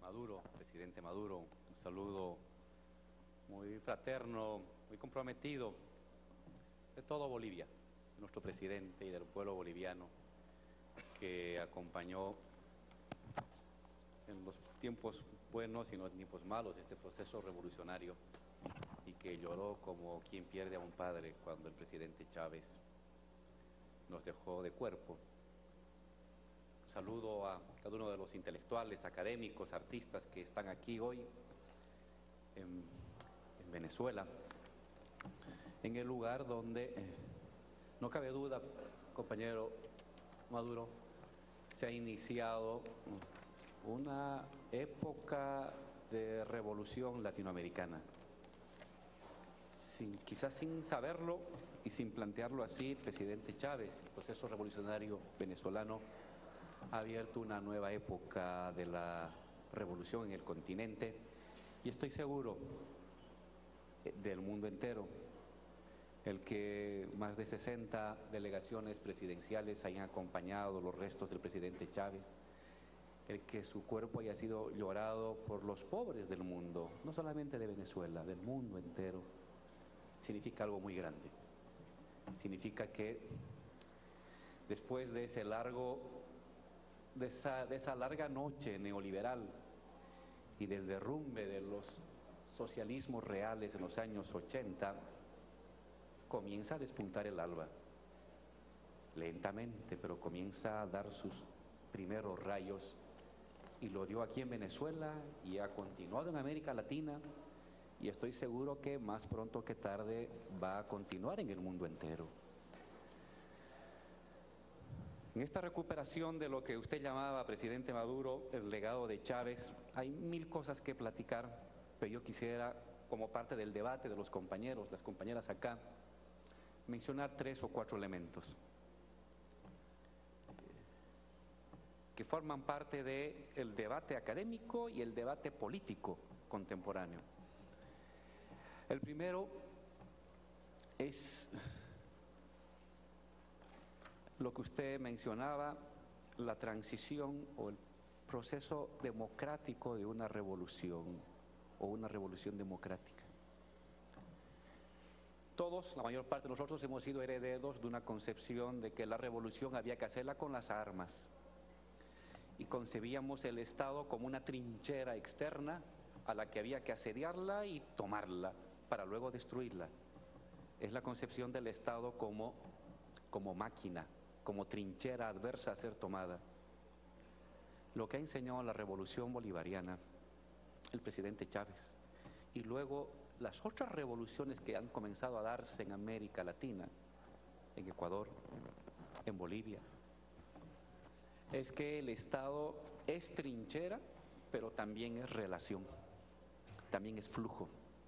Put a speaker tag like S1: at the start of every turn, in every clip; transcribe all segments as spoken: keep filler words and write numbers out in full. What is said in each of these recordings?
S1: Maduro, presidente Maduro, un saludo muy fraterno, muy comprometido de todo Bolivia, de nuestro presidente y del pueblo boliviano que acompañó en los tiempos buenos y en los tiempos malos este proceso revolucionario y que lloró como quien pierde a un padre cuando el presidente Chávez nos dejó de cuerpo. Un saludo a cada uno de los intelectuales, académicos, artistas que están aquí hoy en, en Venezuela, en el lugar donde, eh, no cabe duda, compañero Maduro, se ha iniciado una época de revolución latinoamericana. Sin, quizás sin saberlo y sin plantearlo así, el presidente Chávez, el proceso revolucionario venezolano, ha abierto una nueva época de la revolución en el continente y estoy seguro del mundo entero. El que más de sesenta delegaciones presidenciales hayan acompañado los restos del presidente Chávez, el que su cuerpo haya sido llorado por los pobres del mundo, no solamente de Venezuela, del mundo entero, significa algo muy grande. Significa que después de ese largo, de esa, de esa larga noche neoliberal y del derrumbe de los socialismos reales en los años ochenta, comienza a despuntar el alba, lentamente, pero comienza a dar sus primeros rayos y lo dio aquí en Venezuela y ha continuado en América Latina y estoy seguro que más pronto que tarde va a continuar en el mundo entero. En esta recuperación de lo que usted llamaba, presidente Maduro, el legado de Chávez, hay mil cosas que platicar, pero yo quisiera, como parte del debate de los compañeros, las compañeras acá, mencionar tres o cuatro elementos que forman parte del debate académico y el debate político contemporáneo. El primero es lo que usted mencionaba, la transición o el proceso democrático de una revolución o una revolución democrática. Todos, la mayor parte de nosotros, hemos sido herederos de una concepción de que la revolución había que hacerla con las armas y concebíamos el Estado como una trinchera externa a la que había que asediarla y tomarla para luego destruirla. Es la concepción del Estado como, como máquina, como trinchera adversa a ser tomada. Lo que ha enseñado la revolución bolivariana, el presidente Chávez, y luego las otras revoluciones que han comenzado a darse en América Latina, en Ecuador, en Bolivia, es que el Estado es trinchera, pero también es relación, también es flujo,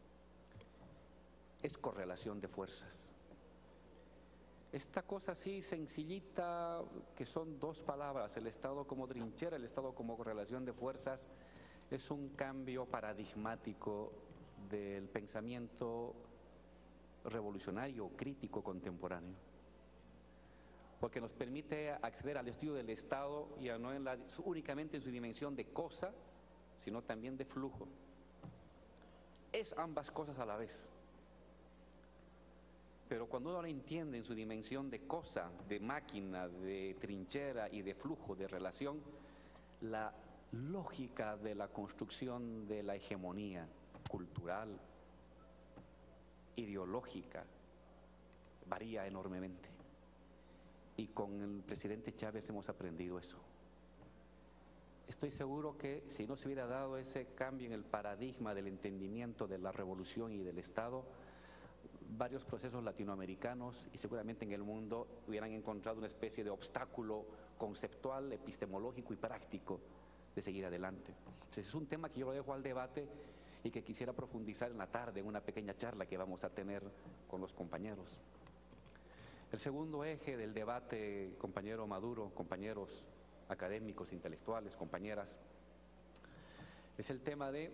S1: es correlación de fuerzas. Esta cosa así sencillita, que son dos palabras, el Estado como trinchera, el Estado como correlación de fuerzas, es un cambio paradigmático del pensamiento revolucionario, crítico, contemporáneo, porque nos permite acceder al estudio del Estado ya no en la, únicamente en su dimensión de cosa, sino también de flujo. Es ambas cosas a la vez. Pero cuando uno lo entiende en su dimensión de cosa, de máquina, de trinchera y de flujo, de relación, la lógica de la construcción de la hegemonía cultural, ideológica, varía enormemente. Y con el presidente Chávez hemos aprendido eso. Estoy seguro que si no se hubiera dado ese cambio en el paradigma del entendimiento de la revolución y del Estado, varios procesos latinoamericanos y seguramente en el mundo hubieran encontrado una especie de obstáculo conceptual, epistemológico y práctico de seguir adelante. Entonces, es un tema que yo lo dejo al debate y que quisiera profundizar en la tarde en una pequeña charla que vamos a tener con los compañeros. El segundo eje del debate, compañero Maduro, compañeros académicos, intelectuales, compañeras, es el tema de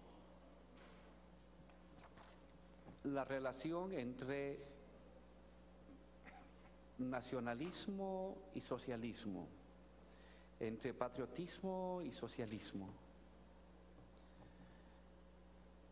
S1: la relación entre nacionalismo y socialismo, entre patriotismo y socialismo.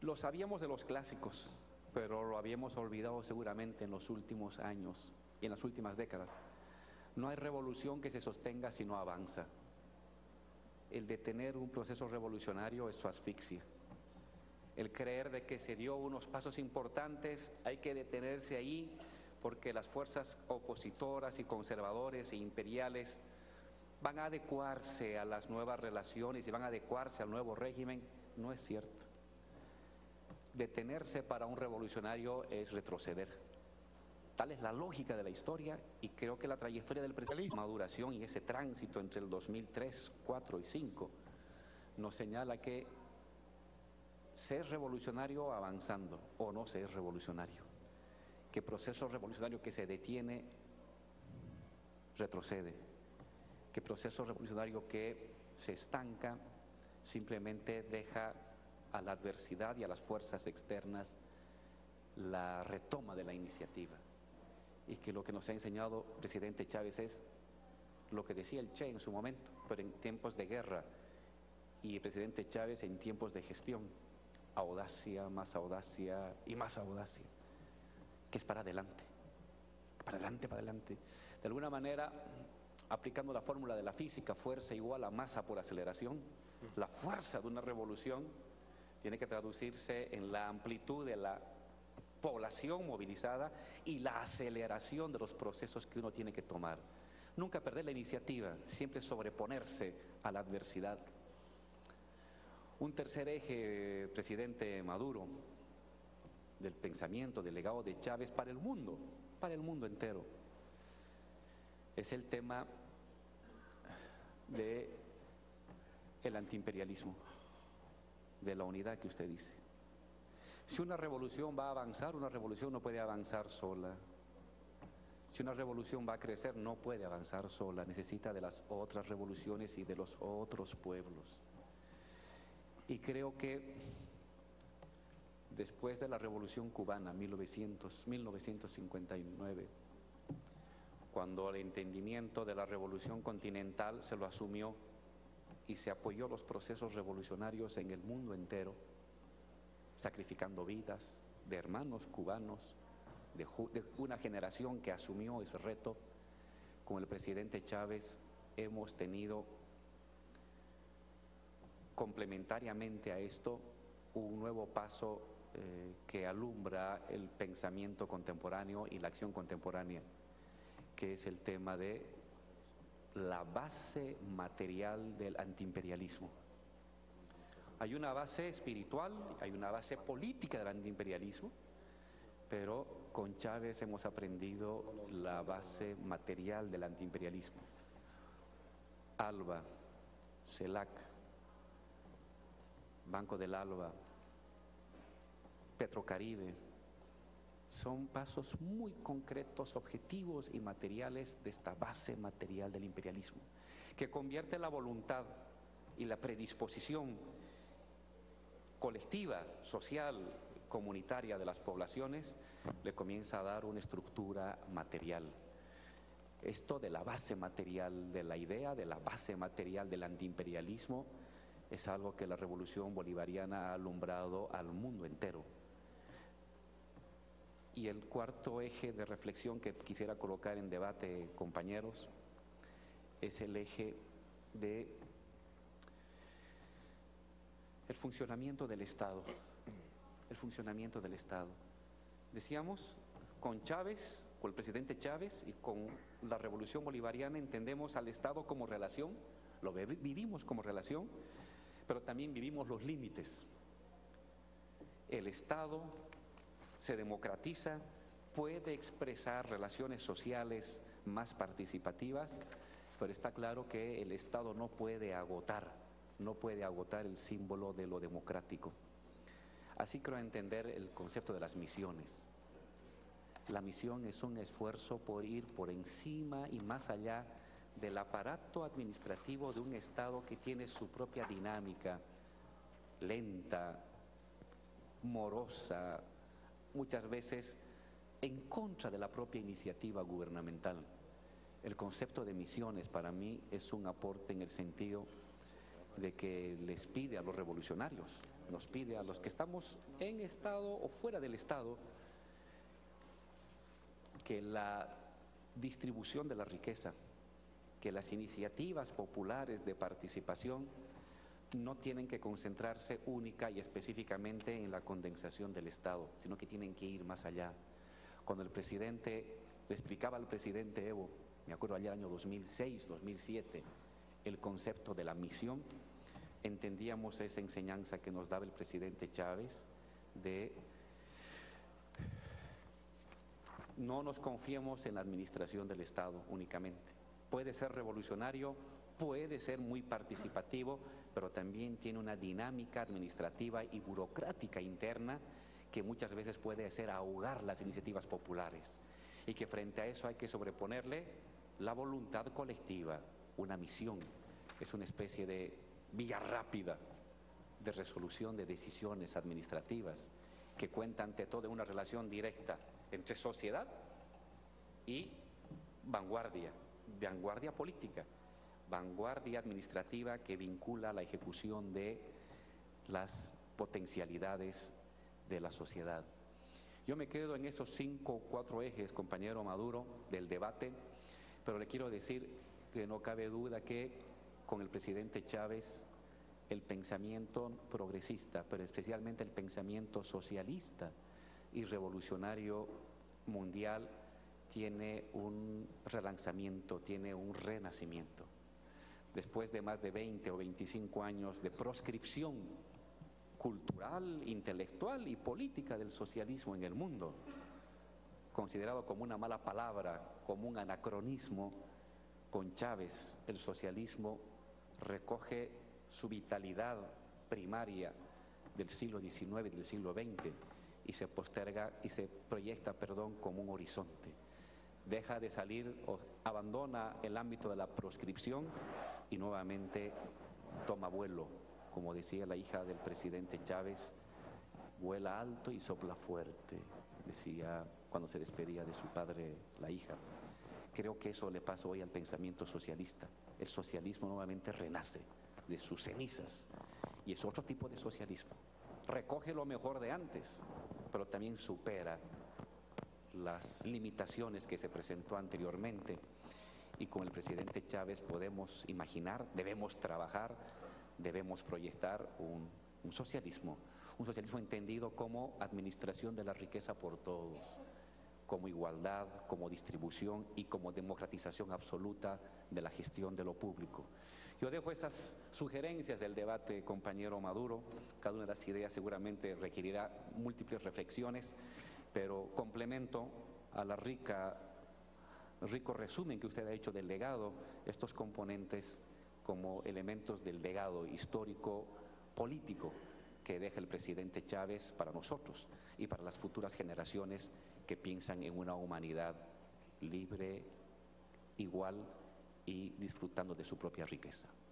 S1: Lo sabíamos de los clásicos, pero lo habíamos olvidado seguramente en los últimos años y en las últimas décadas. No hay revolución que se sostenga si no avanza. El detener un proceso revolucionario es su asfixia. El creer de que se dio unos pasos importantes, hay que detenerse ahí porque las fuerzas opositoras y conservadores e imperiales van a adecuarse a las nuevas relaciones y van a adecuarse al nuevo régimen, no es cierto. Detenerse para un revolucionario es retroceder. Tal es la lógica de la historia, y creo que la trayectoria del presidente, maduración y ese tránsito entre el dos mil tres, cuatro y cinco nos señala que ser revolucionario avanzando o no ser revolucionario, que proceso revolucionario que se detiene retrocede, que proceso revolucionario que se estanca simplemente deja a la adversidad y a las fuerzas externas la retoma de la iniciativa. Y que lo que nos ha enseñado el presidente Chávez es lo que decía el Che en su momento, pero en tiempos de guerra, y el presidente Chávez en tiempos de gestión: audacia, más audacia y más audacia, que es para adelante, para adelante, para adelante. De alguna manera, aplicando la fórmula de la física, fuerza igual a masa por aceleración, la fuerza de una revolución tiene que traducirse en la amplitud de la población movilizada y la aceleración de los procesos que uno tiene que tomar. Nunca perder la iniciativa, siempre sobreponerse a la adversidad. Un tercer eje, presidente Maduro, del pensamiento, del legado de Chávez para el mundo, para el mundo entero, es el tema de el antiimperialismo, de la unidad que usted dice. Si una revolución va a avanzar, una revolución no puede avanzar sola. Si una revolución va a crecer, no puede avanzar sola, necesita de las otras revoluciones y de los otros pueblos. Y creo que después de la Revolución Cubana, mil novecientos, mil novecientos cincuenta y nueve, cuando el entendimiento de la revolución continental se lo asumió y se apoyó los procesos revolucionarios en el mundo entero, sacrificando vidas de hermanos cubanos, de, de una generación que asumió ese reto. Con el presidente Chávez hemos tenido, complementariamente a esto, un nuevo paso eh, que alumbra el pensamiento contemporáneo y la acción contemporánea, que es el tema de la base material del antiimperialismo. Hay una base espiritual, hay una base política del antiimperialismo, pero con Chávez hemos aprendido la base material del antiimperialismo. ALBA, CELAC, Banco del ALBA, Petrocaribe, son pasos muy concretos, objetivos y materiales de esta base material del imperialismo, que convierte la voluntad y la predisposición colectiva, social, comunitaria de las poblaciones, le comienza a dar una estructura material. Esto de la base material de la idea, de la base material del antiimperialismo, es algo que la revolución bolivariana ha alumbrado al mundo entero. Y el cuarto eje de reflexión que quisiera colocar en debate, compañeros, es el eje de el funcionamiento del Estado. El funcionamiento del Estado. Decíamos, con Chávez, con el presidente Chávez y con la revolución bolivariana entendemos al Estado como relación, lo vivimos como relación, pero también vivimos los límites. El Estado se democratiza, puede expresar relaciones sociales más participativas, pero está claro que el Estado no puede agotar, no puede agotar el símbolo de lo democrático. Así creo entender el concepto de las misiones. La misión es un esfuerzo por ir por encima y más allá del aparato administrativo de un Estado que tiene su propia dinámica, lenta, morosa, muchas veces en contra de la propia iniciativa gubernamental. El concepto de misiones para mí es un aporte en el sentido de que les pide a los revolucionarios, nos pide a los que estamos en Estado o fuera del Estado, que la distribución de la riqueza, que las iniciativas populares de participación no tienen que concentrarse única y específicamente en la condensación del Estado, sino que tienen que ir más allá. Cuando el presidente, le explicaba al presidente Evo, me acuerdo allá año dos mil seis, dos mil siete, el concepto de la misión, entendíamos esa enseñanza que nos daba el presidente Chávez de no nos confiemos en la administración del Estado únicamente. Puede ser revolucionario, puede ser muy participativo, pero también tiene una dinámica administrativa y burocrática interna que muchas veces puede hacer ahogar las iniciativas populares, y que frente a eso hay que sobreponerle la voluntad colectiva, una misión. Es una especie de vía rápida de resolución de decisiones administrativas que cuenta ante todo una relación directa entre sociedad y vanguardia, vanguardia política, vanguardia administrativa que vincula la ejecución de las potencialidades de la sociedad. Yo me quedo en esos cinco o cuatro ejes, compañero Maduro, del debate, pero le quiero decir que no cabe duda que con el presidente Chávez el pensamiento progresista, pero especialmente el pensamiento socialista y revolucionario mundial tiene un relanzamiento, tiene un renacimiento. Después de más de veinte o veinticinco años de proscripción cultural, intelectual y política del socialismo en el mundo, considerado como una mala palabra, como un anacronismo, con Chávez el socialismo recoge su vitalidad primaria del siglo diecinueve y del siglo veinte y se posterga y se proyecta, perdón, como un horizonte. Deja de salir o abandona el ámbito de la proscripción y nuevamente toma vuelo, como decía la hija del presidente Chávez, vuela alto y sopla fuerte, decía cuando se despedía de su padre la hija. Creo que eso le pasa hoy al pensamiento socialista. El socialismo nuevamente renace de sus cenizas y es otro tipo de socialismo. Recoge lo mejor de antes, pero también supera las limitaciones que se presentó anteriormente, y con el presidente Chávez podemos imaginar, debemos trabajar, debemos proyectar un, un socialismo, un socialismo entendido como administración de la riqueza por todos, como igualdad, como distribución y como democratización absoluta de la gestión de lo público. Yo dejo esas sugerencias del debate, compañero Maduro. Cada una de las ideas seguramente requerirá múltiples reflexiones, pero complemento a la rica, rico resumen que usted ha hecho del legado, estos componentes como elementos del legado histórico político que deja el presidente Chávez para nosotros y para las futuras generaciones que piensan en una humanidad libre, igual y disfrutando de su propia riqueza.